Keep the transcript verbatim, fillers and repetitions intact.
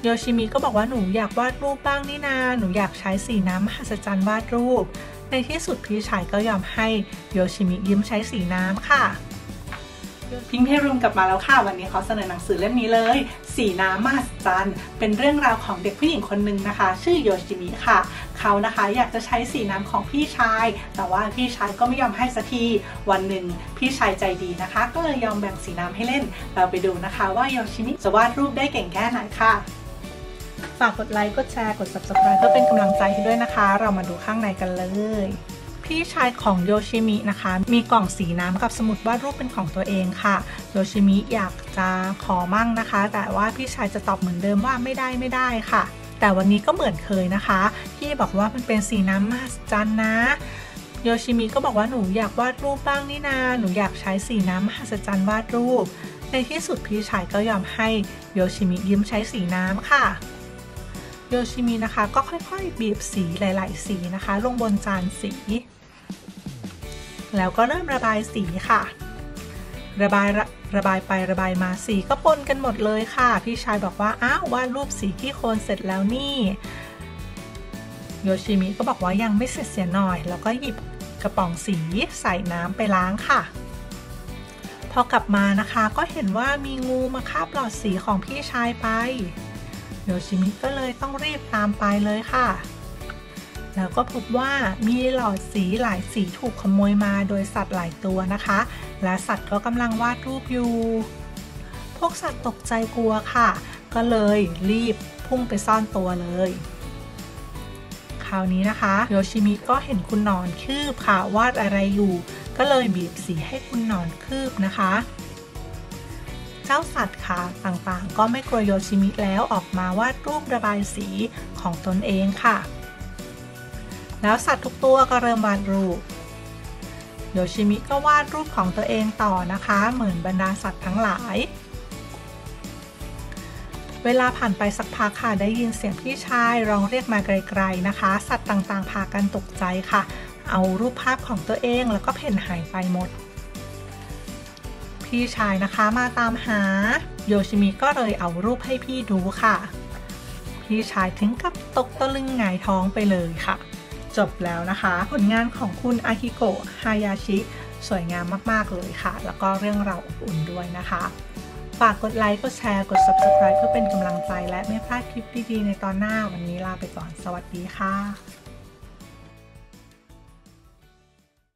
โยชิมิก็บอกว่าหนูอยากวาดรูปบ้างนี่นาหนูอยากใช้สีน้ำมหัศจรรย์วาดรูปในที่สุดพี่ชายก็ยอมให้โยชิมิยืมใช้สีน้ำค่ะพิงเพรูมกลับมาแล้วค่ะวันนี้เขาเสนอหนังสือเล่มนี้เลยสีน้ำมหัศจรรย์เป็นเรื่องราวของเด็กผู้หญิงคนหนึ่งนะคะชื่อโยชิมิค่ะเขานะคะอยากจะใช้สีน้ำของพี่ชายแต่ว่าพี่ชายก็ไม่ยอมให้สักทีวันหนึ่งพี่ชายใจดีนะคะก็เลยยอมแบ่งสีน้ำให้เล่นเราไปดูนะคะว่าโยชิมิจะวาดรูปได้เก่งแค่ไหนค่ะฝากกดไลค์กดแชร์กด ซับสไครบ์ เพื่อเป็นกำลังใจให้ด้วยนะคะเรามาดูข้างในกันเลยพี่ชายของโยชิมินะคะมีกล่องสีน้ำกับสมุดวาดรูปเป็นของตัวเองค่ะโยชิมิอยากจะขอมั่งนะคะแต่ว่าพี่ชายจะตอบเหมือนเดิมว่าไม่ได้ไม่ได้ค่ะแต่วันนี้ก็เหมือนเคยนะคะพี่บอกว่ามันเป็นสีน้ำมหัศจรรย์นะโยชิมิก็บอกว่าหนูอยากวาดรูปบ้างนี่นาหนูอยากใช้สีน้ำมหัศจรรย์วาดรูปในที่สุดพี่ชายก็ยอมให้โยชิมิยืมใช้สีน้ำค่ะโยชิมินะคะก็ค่อยๆบีบสีหลายๆสีนะคะลงบนจานสีแล้วก็เริ่มระบายสีค่ะระบายระระบายไประบายมาสีก็ปนกันหมดเลยค่ะพี่ชายบอกว่าอ้าววาดรูปสีขี้โคลนเสร็จแล้วนี่โยชิมิก็บอกว่ายังไม่เสร็จเสียหน่อยแล้วก็หยิบกระป๋องสีใส่น้ำไปล้างค่ะพอกลับมานะคะก็เห็นว่ามีงูมาคาบหลอดสีของพี่ชายไปโยชิมิก็เลยต้องรีบตามไปเลยค่ะแล้วก็พบว่ามีหลอดสีหลายสีถูกขโมยมาโดยสัตว์หลายตัวนะคะและสัตว์ก็กำลังวาดรูปอยู่พวกสัตว์ตกใจกลัวค่ะก็เลยรีบพุ่งไปซ่อนตัวเลยคราวนี้นะคะโยชิมิก็เห็นคุณหนอนคืบค่ะวาดอะไรอยู่ก็เลยบีบสีให้คุณหนอนคืบนะคะเจ้าสัตว์ค่ะต่างๆก็ไม่กลัวโยชิมิแล้วออกมาวาดรูประบายสีของตนเองค่ะแล้วสัตว์ทุกตัวก็เริ่มวาดรูปโยชิมิก็วาดรูปของตัวเองต่อนะคะเหมือนบรรดาสัตว์ทั้งหลายเวลาผ่านไปสักพักค่ะได้ยินเสียงพี่ชายร้องเรียกมาไกลๆนะคะสัตว์ต่างๆพากันตกใจค่ะเอารูปภาพของตัวเองแล้วก็เพ่นหายไปหมดพี่ชายนะคะมาตามหาโยชิมิก็เลยเอารูปให้พี่ดูค่ะพี่ชายถึงกับตกตะลึงหงายท้องไปเลยค่ะจบแล้วนะคะผลงานของคุณอาฮิโกะฮายาชิสวยงามมากๆเลยค่ะแล้วก็เรื่องราวอบอุ่นด้วยนะคะฝากกดไลค์กดแชร์กด ซับสไครบ์ เพื่อเป็นกำลังใจและไม่พลาดคลิปดีๆในตอนหน้าวันนี้ลาไปก่อนสวัสดีค่ะ